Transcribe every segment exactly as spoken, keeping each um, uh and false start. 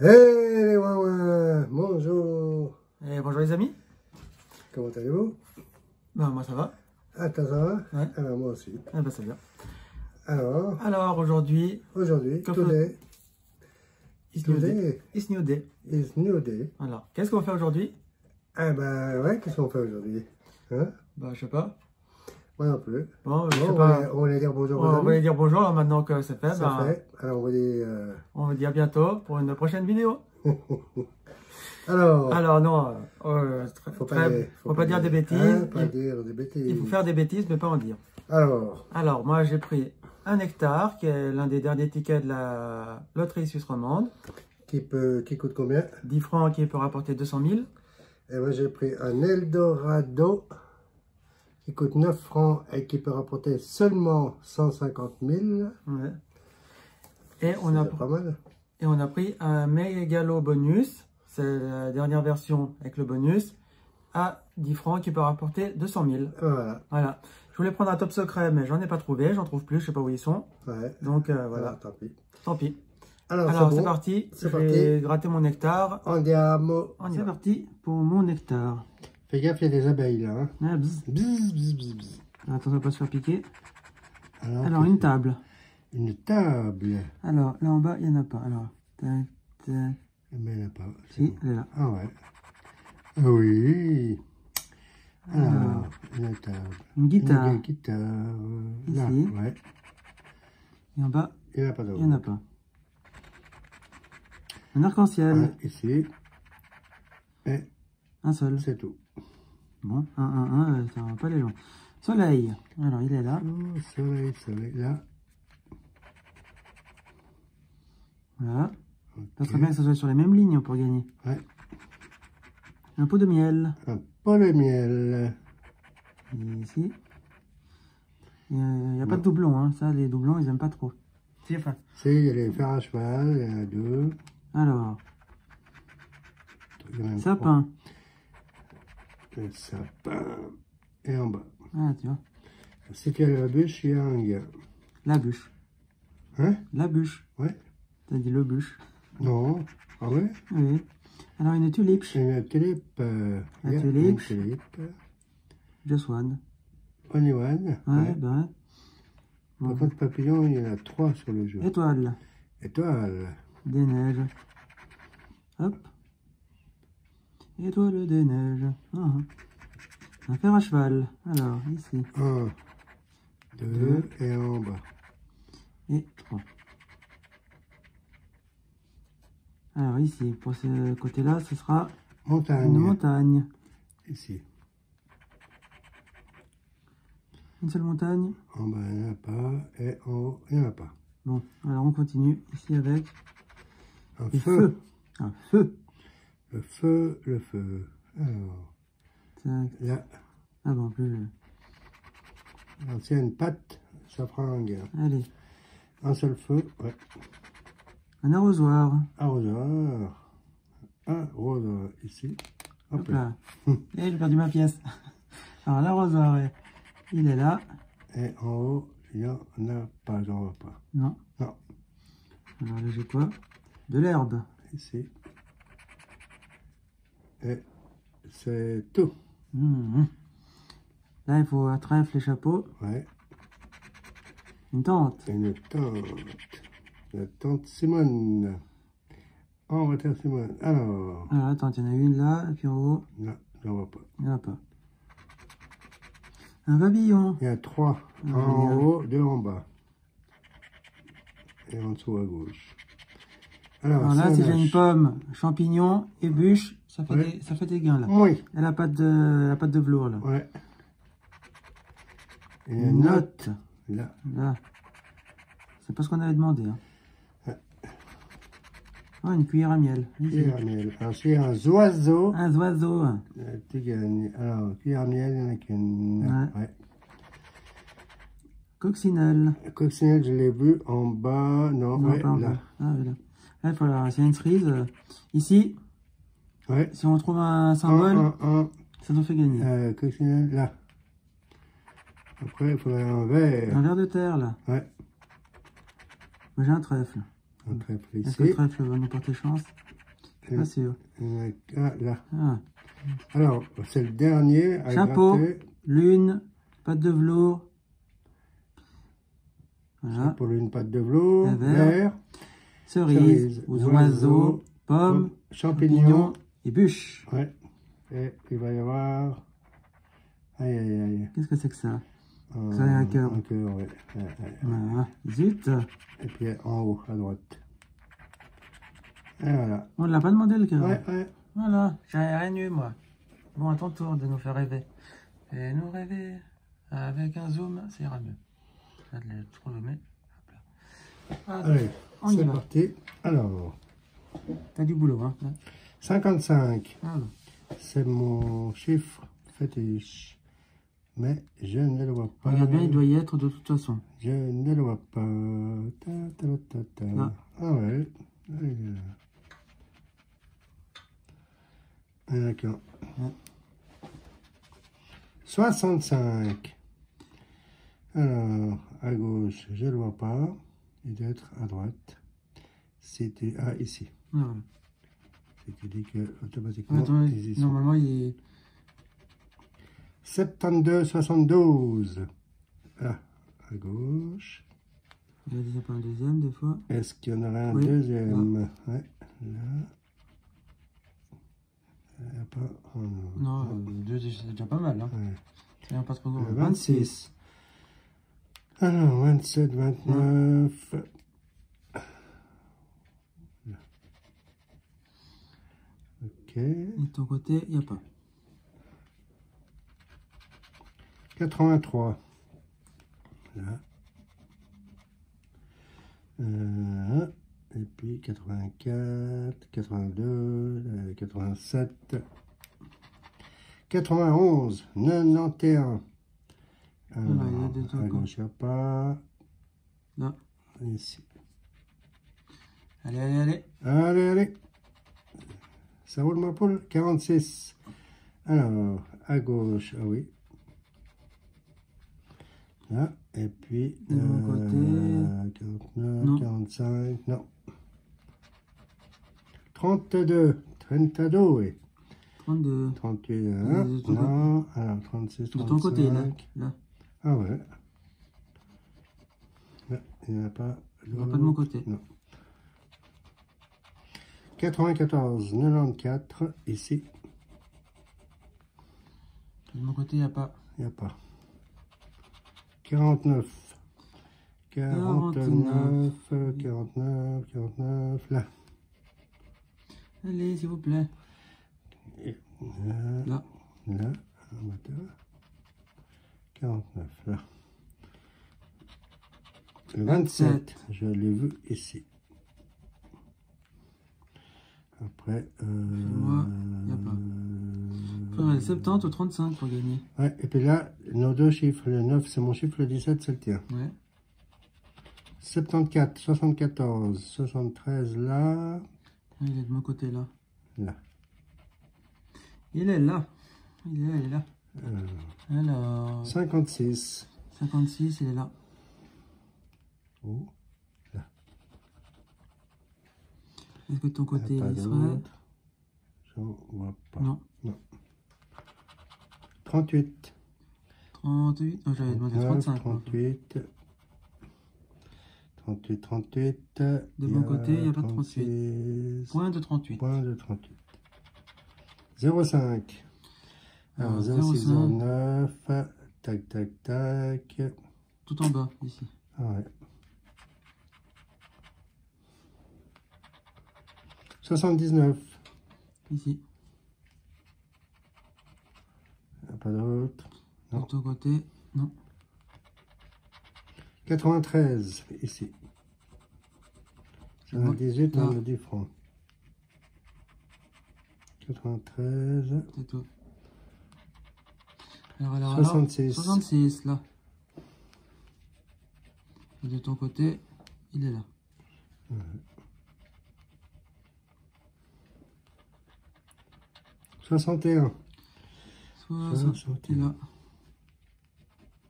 Hey les ouin-ouin, bonjour. Et bonjour les amis. Comment allez-vous? Ben moi ça va. Ah, ça va? Ouais. Alors moi aussi. Eh ben c'est bien. Alors, Alors aujourd'hui, aujourd'hui, que today, It's new today day. It's new day. is new day. Alors, qu'est-ce qu'on fait aujourd'hui? Ah ben ouais, qu'est-ce qu'on fait aujourd'hui? Hein? Ben je sais pas. Moi non plus. Bon, je Bon, sais on, pas. va, on va aller dire bonjour aux On amis. va aller dire bonjour là maintenant que c'est fait. Ça Ben, fait. Alors on va dire... euh, on va dire à bientôt pour une prochaine vidéo. Alors, Alors non, euh, très- faut pas, très- dire, faut pas dire des bêtises. hein, pas il, dire des bêtises. il faut faire des bêtises mais pas en dire. Alors, Alors moi j'ai pris un hectare qui est l'un des derniers tickets de la loterie suisse romande. qui, peut, qui coûte combien? dix francs qui peut rapporter deux cent mille. Et moi j'ai pris un Eldorado qui coûte neuf francs et qui peut rapporter seulement cent cinquante mille. Ouais. Et on a C'est pas mal. Et on a pris un Megalo bonus, c'est la dernière version avec le bonus, à dix francs qui peut rapporter deux cent mille. Voilà. Voilà. Je voulais prendre un top secret, mais j'en ai pas trouvé, j'en trouve plus, je sais pas où ils sont. Ouais. Donc euh, voilà, Alors, tant pis. tant pis. Alors, Alors c'est c'est bon. parti, C'est je vais gratter mon hectare. Andiamo. On y C'est parti pour mon hectare. Fais gaffe, il y a des abeilles là. Hein. Ah, bzz. Bzz, bzz, bzz, bzz. Attention à pas se faire piquer. Alors, Alors une table. Une table. Alors là en bas, il n'y en a pas. Alors, tac, tac. Mais il n'y en a pas. Si, Bon. elle est là. Ah ouais. Ah oui. Alors, Alors, une table. une guitare. Une guitare. Là, Ici. ouais. Et en bas, Il n'y en a pas d'autre. il n'y en a pas. Un arc-en-ciel. Ouais, ici. Et Un seul. c'est tout. Bon, un, un, un, ça va pas aller loin. Soleil. Alors, il est là. Oh, soleil, soleil, là. Voilà. Okay. Ça serait bien que ça soit sur les mêmes lignes pour gagner. Ouais. Un pot de miel. Un pot de miel. Ici. Il n'y a, a pas de doublons. Hein. Ça, les doublons, ils aiment pas trop. Si, enfin. C'est, il y a les fers à cheval, il y en a deux. Alors, Il y en a sapin. trois. Le sapin. Et en bas. Ah, tu vois. Si tu as la bûche, il y a un gars. La bûche. Hein? La bûche. Ouais. T'as dit le bûche. Non. Ah ouais? Oui. Alors, une tulipe. Une tulipe. Euh, La yeah, tulipe. Une tulipe. Just one. Only one. Ouais, Ouais. ben. Par Bon. contre, papillon, il y en a trois sur le jeu. Étoile. Étoile. Des neiges. Hop. Étoile des neiges. Ah, ah. Un fer à cheval. Alors, ici. Un, deux, et en bas. Et trois. Alors, ici, pour ce côté-là, ce sera Montagne. une montagne. Ici. Une seule montagne. En bas, il n'y en a pas. Et en haut, il n'y en a pas. Bon, alors on continue ici avec Un le feu. feu. Un feu. Le feu, le feu. Alors, Tac. là, Ah bon, plus. l'ancienne pâte, ça fera un gars. Allez. Un seul feu, ouais. Un arrosoir. Arrosoir. Un arrosoir ici. Hop, Hop là. là. Et j'ai perdu ma pièce. Alors l'arrosoir, il est là. Et en haut, il n'y en a pas, j'en vois pas. Non. Non. Alors là, j'ai quoi? De l'herbe. Ici. Et c'est tout. Mmh. Là, il faut un trèfle et chapeau. Ouais. Une tente. Une tante. La tante Simone. On va dire Simone. Alors. Alors, attends, il y en a une là, et puis en haut, Là, j'en vois pas. il n'y en a pas. Un pavillon. Il y a trois. Un Ah, en génial. haut, deux en bas. Et en dessous à gauche. Alors, Alors là, ça, si on j'ai a- une pomme, champignon et bûche, ça fait, Ouais. des, ça fait des gains là. Oui. Elle a pas de, elle a pas de velours là. Ouais. Et Une une note. note. Là. Là. C'est pas ce qu'on avait demandé. Hein. Ouais. Oh, une cuillère à miel. Ici. Cuillère à miel. Alors, s'il y a un oiseau, Un oiseau. euh, tu gagnes. Alors, cuillère à miel, il n'y en a qu'une. Ouais. Ouais. Coccinelle. La coccinelle, je l'ai vu en bas. Non, Non, ouais, pas là. encore. Ah, oui, là. Là, il faut la... c'est une cerise. euh, Ici, Ouais. si on trouve un symbole, Un, un, un. ça nous fait gagner. Euh, coccinelle, là. Après, il faudrait un verre. Un verre de terre, là. Ouais. Moi, j'ai un trèfle. Un trèfle Est-ce que le ici. trèfle va nous porter chance? Et- Pas sûr. et- ah, là. Ah. Alors, c'est le dernier à Chapeau, gratter. lune, patte de velours. Voilà. Chapeau, lune, patte de velours. Un verre. Vert. Cerise, Cerise, oiseaux, oiseau, pommes, champignons. champignons et bûches. Ouais. Et il va y avoir... Aïe, aïe, aïe. Qu'est-ce que c'est que ça? Un, Ça a un cœur. Un cœur, ouais. Ouais, ouais. Voilà. Zut. Et puis en haut, à droite. Et voilà. On ne l'a pas demandé le cœur. Ouais, ouais. Voilà, j'ai rien eu moi. Bon, à ton tour de nous faire rêver. Fais-nous rêver. Avec un zoom, ça ira mieux. Je vais le trop zoomer. Hop là. Ah, Allez, on y c'est va. parti. Alors, T'as du boulot, hein? cinquante-cinq. Ah, non. C'est mon chiffre fétiche. Mais je ne le vois pas. Regarde bien, il doit y être de toute façon. Je ne le vois pas. Ta, ta, ta, ta. Ah. Ah ouais. Ah, il est là. Ah, d'accord. Ouais. soixante-cinq. Alors, à gauche, je ne le vois pas. Il doit être à droite. C'était ah, ici. Ah, voilà. C'est qui dit que automatiquement, Attends, ils y sont. normalement, il est... soixante-douze, soixante-douze. Là, à gauche. Il y a déjà pas un deuxième, des fois. Est-ce qu'il y en aura un Oui. deuxième? Ouais, là. Il n'y a pas. Oh non. Non, deux, c'est déjà pas mal. Hein. Ouais. C'est un pas trop gros. Le vingt-six. Alors, vingt-sept, vingt-neuf. Ok. Et de ton côté, il n'y a pas. quatre-vingt-trois. Là. Euh, et puis quatre-vingt-quatre, quatre-vingt-deux, euh, quatre-vingt-sept, quatre-vingt-onze, quatre-vingt-onze. Alors, Voilà, il y a des à trucs. gauche, il n'y a pas. Là. Ici. Allez, allez, allez. Allez, allez. Ça roule ma poule. quarante-six. Alors, à gauche, ah oui. Là, et puis... De mon côté. quarante-neuf, Non. quarante-cinq, non. trente-deux. trente-deux, oui. trente-deux. trente-huit, hein, de ton non. Alors, trente-six, De trente-cinq. ton côté, là. Là. Ah ouais. Là, il n'y en a pas. Il n'y a pas de mon côté. Non. quatre-vingt-quatorze, quatre-vingt-quatorze, ici. De mon côté, il n'y a pas. Il n'y a pas. quarante-neuf. quarante-neuf, quarante-neuf, quarante-neuf, là. Allez, s'il vous plaît. Et là, Là. là, un moteur. quarante-neuf, là. Le vingt-sept, je l'ai vu ici. Après, euh, moi, il n'y a pas. Il faudrait le soixante-dix ou trente-cinq pour gagner. Ouais, et puis là, nos deux chiffres, le neuf c'est mon chiffre, le dix-sept c'est le tien. Ouais. soixante-quatorze, soixante-quatorze, soixante-treize là, Il est de mon côté, là. là. Il est là. Il est là, il est là. Euh, Alors, cinquante-six. cinquante-six, il est là. Oh, là. Est-ce que de ton côté, Il y a pas il serait... d'autre. J'en vois pas. Non. Non. trente-huit. trente-huit. Non, j'avais demandé trente-cinq. moi. trente-huit. trente-huit, trente-huit. De mon côté, il n'y a pas de trente-huit. trente-six. Point de trente-huit. Point de trente-huit. zéro virgule cinq. Alors, Alors, zéro six, zéro zéro cinq. neuf. Tac, tac, tac. Tout en bas, ici. Ah ouais. soixante-dix-neuf. Ici. Il n'y a pas d'autre. De Non. ton côté, non. quatre-vingt-treize, ici. C'est bon. soixante-dix-huit, Là. on a dix francs. quatre-vingt-treize. C'est tout. Alors, alors, soixante-six. alors. soixante-six, là. Et de ton côté, il est là. Ouais. soixante et un. soixante, il est là.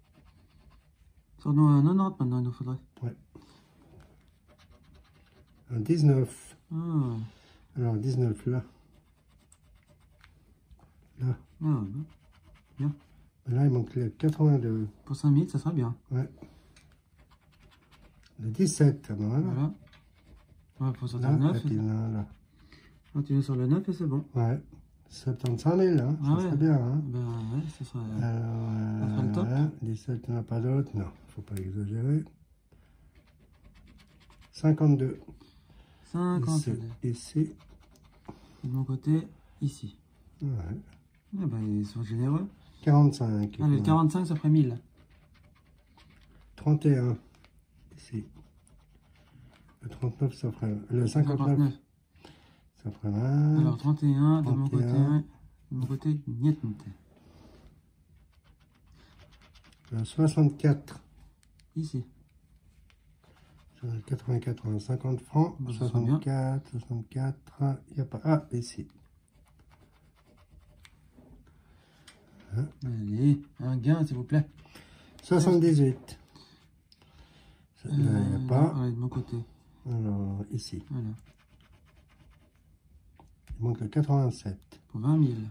Sors-nous un quatre-vingt-dix maintenant, il nous faudrait. Ouais. Un dix-neuf. Ah, Alors, dix-neuf, là. Là. ah, bien. Là, il manque le quatre-vingt-deux. Pour cinq mille, ça sera bien. Ouais. Le dix-sept, ah ben voilà. Voilà. Ouais, pour sortir Là, le neuf. là, là, là. Continuer sur le neuf et c'est bon. Ouais. soixante-quinze mille, hein. Ah Ça ouais. serait bien, hein. Ben ouais, ça serait, Alors, ça serait le top. euh, dix-sept, il n'y en a pas d'autres. Non, faut pas exagérer. cinquante-deux. cinquante-deux. Ici. Ici. De mon côté, ici. Ouais. Ah ben, ils sont généreux. quarante-cinq. Allez, le quarante-cinq, ça ferait mille. trente et un. Ici. Le trente-neuf, ça ferait... Le cinquante-neuf, cinquante-neuf. ça ferait vingt. Alors, trente et un, de mon côté, trente et un. de mon côté, niet. Le soixante-quatre. Ici. quatre-vingt-quatre, cinquante francs. Bah, ça sera bien. soixante-quatre, soixante-quatre. Il n'y a pas... Ah, ici. Hein? Allez, un gain, s'il vous plaît. soixante-dix-huit. Là, il n'y Euh, a pas. ouais, de mon côté. Alors, ici. Voilà. Il manque le quatre-vingt-sept. Pour vingt mille.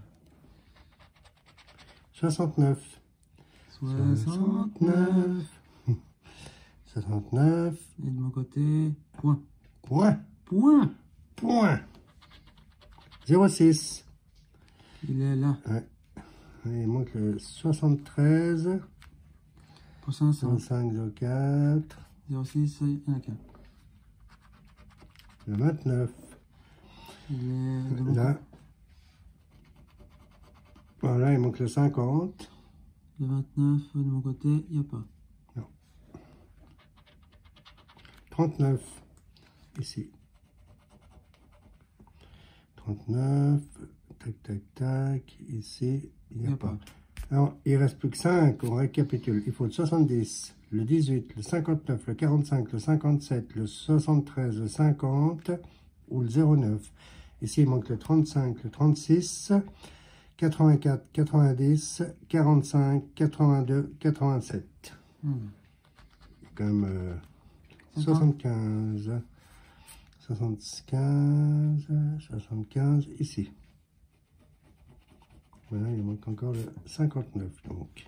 soixante-neuf. soixante-neuf. soixante-neuf. Et de mon côté, point. Point. Point. Point. zéro six. Il est là. Ouais. Il manque le soixante-treize. Pour cinq cents. zéro cinq, zéro quatre. zéro six, il n'y en a qu'un. Le vingt-neuf. Il est de mon Là. côté. Voilà, il manque le cinquante. Le vingt-neuf, de mon côté, il n'y a pas. Non. trente-neuf. Ici. trente-neuf. Tac, tac, tac. Ici, il n'y a, a pas. pas. Alors, il ne reste plus que cinq. On récapitule. Il faut le soixante-dix, le dix-huit, le cinquante-neuf, le quarante-cinq, le cinquante-sept, le soixante-treize, le cinquante ou le zéro neuf. Ici, il manque le trente-cinq, le trente-six, quatre-vingt-quatre, quatre-vingt-dix, quarante-cinq, quatre-vingt-deux, quatre-vingt-sept. Hmm. Il y a quand même euh, soixante-quinze, soixante-quinze, soixante-quinze, ici. Voilà, il manque encore le cinquante-neuf, donc.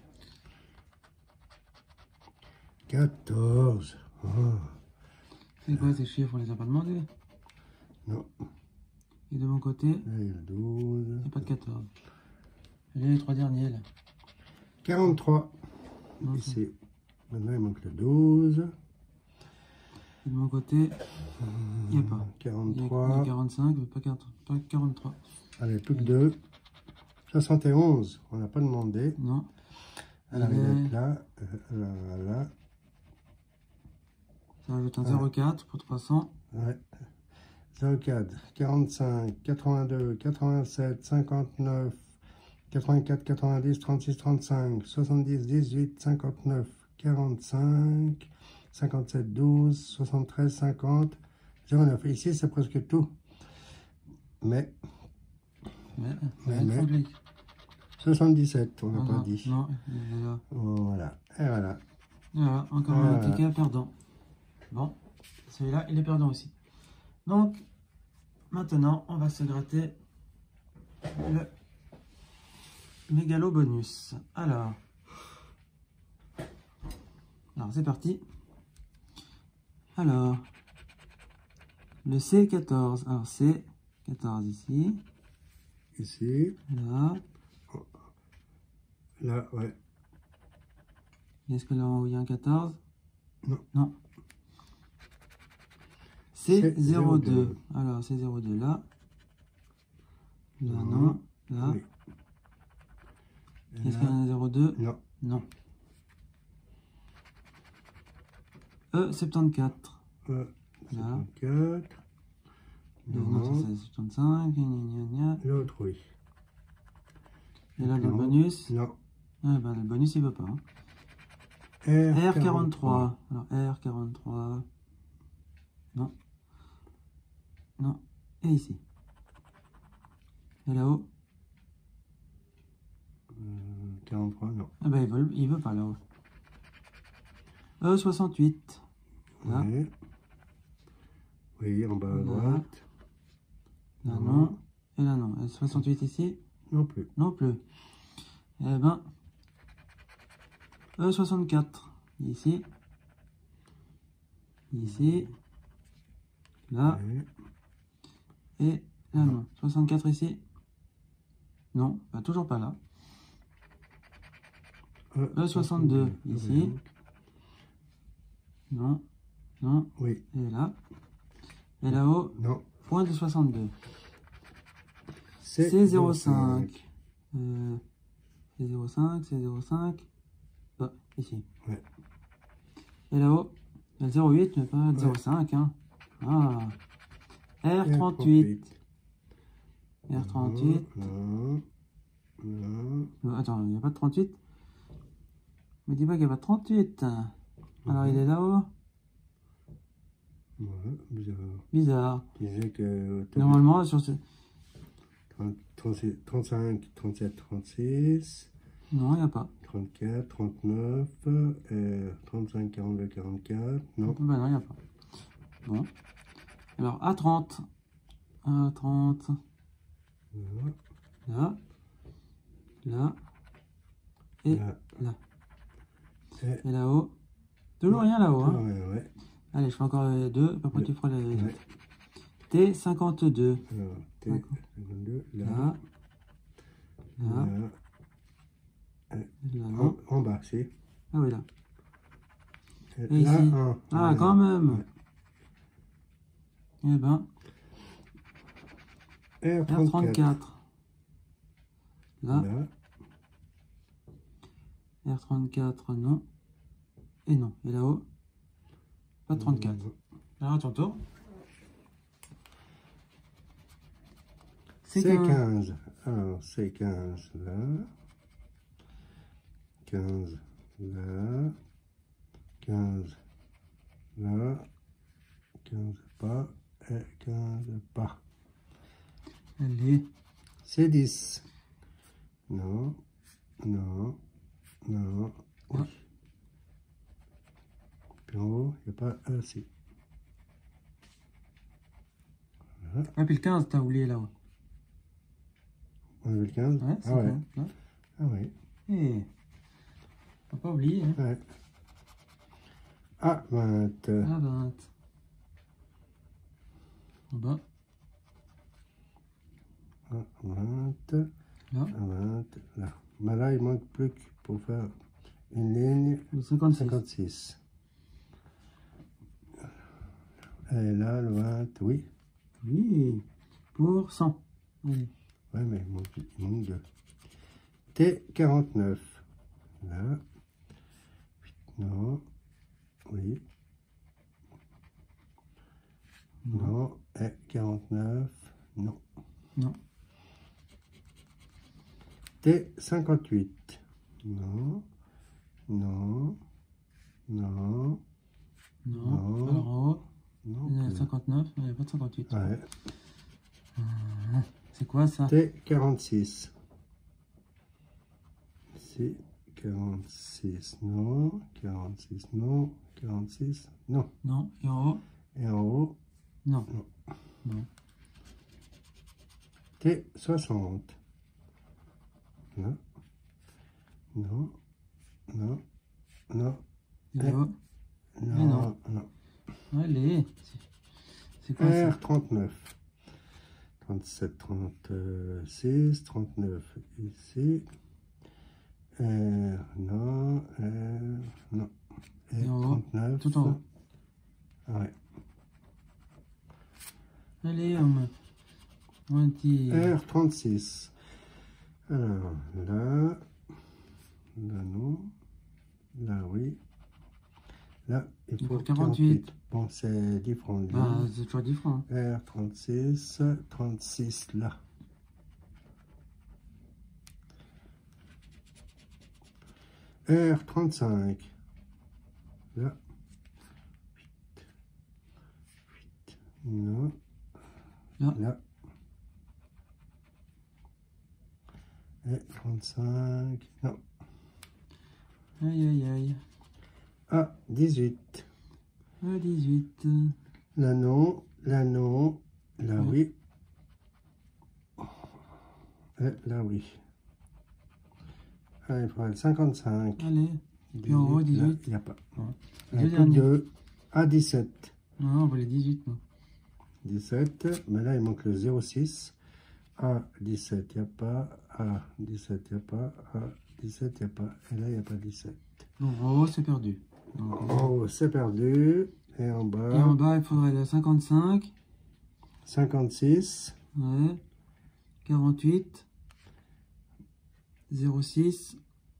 quatorze. Oh. C'est quoi ces chiffres? On les a pas demandés? Non. Et de mon côté, là, il y a le douze. il n'y a pas de quatorze. Allez, les trois derniers, là. quarante-trois. Non, ici. Maintenant, il manque le douze. Et de mon côté, il n'y a pas. quarante-trois. Il y a quarante-cinq, mais pas quarante-trois. Allez, plus que deux. soixante et onze. On n'a pas demandé. Non. Alors, il est est là. Là, là. Ça rajoute un voilà. zéro quatre pour trois cents. Ouais. zéro quatre, quarante-cinq, quatre-vingt-deux, quatre-vingt-sept, cinquante-neuf, quatre-vingt-quatre, quatre-vingt-dix, trente-six, trente-cinq, soixante-dix, dix-huit, cinquante-neuf, quarante-cinq, cinquante-sept, douze, soixante-treize, cinquante, zéro neuf. Ici, c'est presque tout. Mais, Mais, mais, mais mais. soixante-dix-sept, on n'a non, pas non, dit. Non, il est là. Voilà. Et voilà. Voilà, encore voilà. un ticket perdant. Bon, celui-là, il est perdant aussi. Donc, maintenant, on va se gratter le mégalo bonus. Alors, alors c'est parti. Alors, le C quatorze. Alors, C quatorze ici. Ici. Là. Là, ouais. Est-ce que là, il y a un quatorze? Non. Non. C'est zéro deux. zéro deux. Alors, c'est zéro deux là. Là, Non. non. Là. Oui. Est-ce qu'il y a un zéro deux? Non. Non. E soixante-quatorze. Euh, Là. soixante-quatre. Non, non, ça c'est soixante-cinq. Gna, gna, gna. L'autre, oui. Et là, non. le bonus. Non. Ah, ben, le bonus, il veut pas. Hein. R quarante-trois. Alors, R quarante-trois. Non. Non. Et ici. Et là-haut. Euh, quarante-trois, non. Ah ben, il veut, il veut pas là-haut. E soixante-huit. Là. Ouais. Oui, en bas à Là. droite. Là, Non. non. Et là, non. Et soixante-huit ici? Non plus. Non plus. Eh ben, E soixante-quatre. Ici. Ici. Là. Oui. Et là, non. soixante-quatre ici. Non, bah, toujours pas là. E E soixante-deux soixante-deux. ici. Non. Non. Oui. Et là. Et là-haut, Non. point de soixante-deux. C'est C'est zéro virgule cinq. Euh, c'est zéro virgule cinq, c'est zéro virgule cinq. Ah, ici. Ouais. Et là-haut, il y a zéro virgule huit, mais pas Ouais. zéro virgule cinq. Hein. Ah. R trente-huit. R trente-huit. Non. Non. Non, attends, il n'y a pas de trente-huit. Mais dis pas qu'il n'y a pas de trente-huit. Alors Ouais. il est là-haut. Ouais, bizarre. Bizarre. Tu disais que... Normalement, sur ce... trente, trente-six, trente-cinq, trente-sept, trente-six... Non, il n'y a pas. trente-quatre, trente-neuf, euh, trente-cinq, quarante-deux, quarante-quatre, non. Ben non, il n'y a pas. Bon. Alors, A trente. A trente. Voilà. Là. Là. Et Là. là. Et, Et là-haut. Toujours rien là-haut. Hein. ouais, ouais. Allez, je fais encore les deux. Après, Le, tu feras les ouais. T cinquante-deux. Alors, T cinquante-deux, là. Là. Là. Là. Là, En, non. en bas, c'est. Ah oui, là. Et Et là, ici. un. Ah, Ouais. quand même. Ouais. Eh ben, R R trente-quatre. trente-quatre. Là. Là. R trente-quatre, non. Et non. Et là-haut, pas de trente-quatre. Non. Alors, à ton tour. C'est quinze. Alors, c'est quinze là. quinze là. quinze là. quinze pas. Et quinze pas. Allez. C'est dix. Non. Non. Non. Oui. Ouais. Puis en haut, il n'y a pas assez. Voilà. Ah, puis le quinze, t'as oublié là-haut. On avait le quinze? Ouais, c'est Ah ouais. ça. Là. Ah oui. Et... Faut pas oublier. Hein. Ouais. Ah, vingt. Ah, vingt. En bas. Ah, vingt. Là. Ah, vingt. Là. Mais là, il manque plus que pour faire une ligne. Le cinquante-six. cinquante-six. Et là, le vingt, oui. Oui. Pour cent. Allez. Ouais, mais il manque, il manque deux. T quarante-neuf. Là. Non. Oui. Non. Non. Et quarante-neuf. Non. Non. T cinquante-huit. Non. Non. Non. Non. Non. Alors en haut, Non. il y a plus. cinquante-neuf, mais il n'y a pas de cinquante-huit. Ouais. C'est quoi ça? T quarante-six. C'est quarante-six, non. quarante-six, non. quarante-six, non. Non. Et en haut? Et en haut, Non. non. Non. T soixante. Non. Non. Non. Non. Et là-haut? Non. non. Non. Allez. C'est quoi ça? R trente-neuf. trente-sept, trente-six, trente-neuf ici. R, non. R, non. Et en haut? trente-neuf. Tout en haut. Ah ouais. Allez, on me... Un petit... R trente-six. Alors, là, là non, là oui, là il faut faut quarante-huit. Bon, c'est différent. Ah, c'est toujours différent. R trente-six, trente-six là. R trente-cinq, là. huit, huit, non, Là. là. Et trente-cinq, non. Aïe, aïe, aïe. Ah, dix-huit. Ah, dix-huit. Là, non. Là, non. Là, Oui. oui. Et là, oui. Allez, il faudra le cinquante-cinq. Allez. Puis en haut, dix-huit. Il n'y a pas. Ouais. Un Deux coup derniers. de à dix-sept. Non, non, on veut les dix-huit, non. dix-sept. Mais là, il manque le zéro six. A dix-sept, il n'y a pas. A dix-sept, il n'y a pas. A dix-sept, il n'y a pas. Et là, il n'y a pas dix-sept. Donc, en haut, c'est perdu. Donc, En haut, c'est perdu. Et en bas, et en bas, il faudrait le cinquante-cinq. cinquante-six. Ouais. quarante-huit. zéro six.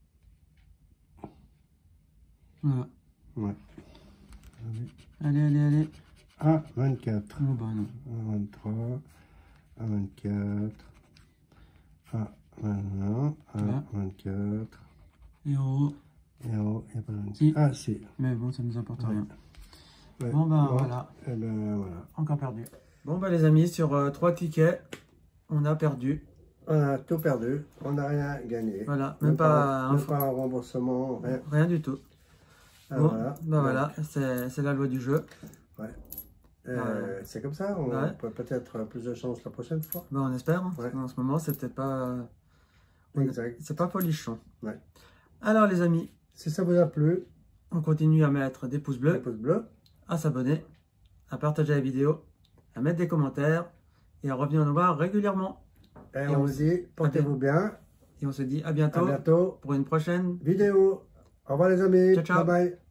Voilà. Ouais. Allez, allez, allez. A vingt-quatre. Oh, bah non. A vingt-trois. A vingt-quatre. A vingt-un. Là. A vingt-quatre. Et en haut. Et en haut, il n'y a pas de Si. Ah, si. Mais bon, ça nous apporte Ouais. rien. Ouais. Bon, ben voilà. Et ben voilà. Encore perdu. Bon, bah les amis, sur euh, trois tickets, on a perdu. On a tout perdu. On n'a rien gagné. Voilà, même, même pas, un, même pas un remboursement. Rien, rien du tout. Ah, bon, voilà. bah voilà, c'est la loi du jeu. Ouais. Euh, ouais. C'est comme ça, on ouais. peut peut-être plus de chance la prochaine fois. Bah, on espère, hein, ouais. parce qu'en ce moment, c'est peut-être pas... Exact. C'est pas folichon. Ouais. Alors les amis, si ça vous a plu, on continue à mettre des pouces bleus, des pouces bleus, à s'abonner, à partager la vidéo, à mettre des commentaires et à revenir nous voir régulièrement. Et, et on, on vous dit, portez-vous bien. Et on se dit à bientôt, à bientôt pour une prochaine vidéo. Au revoir les amis. Ciao, ciao. Bye bye.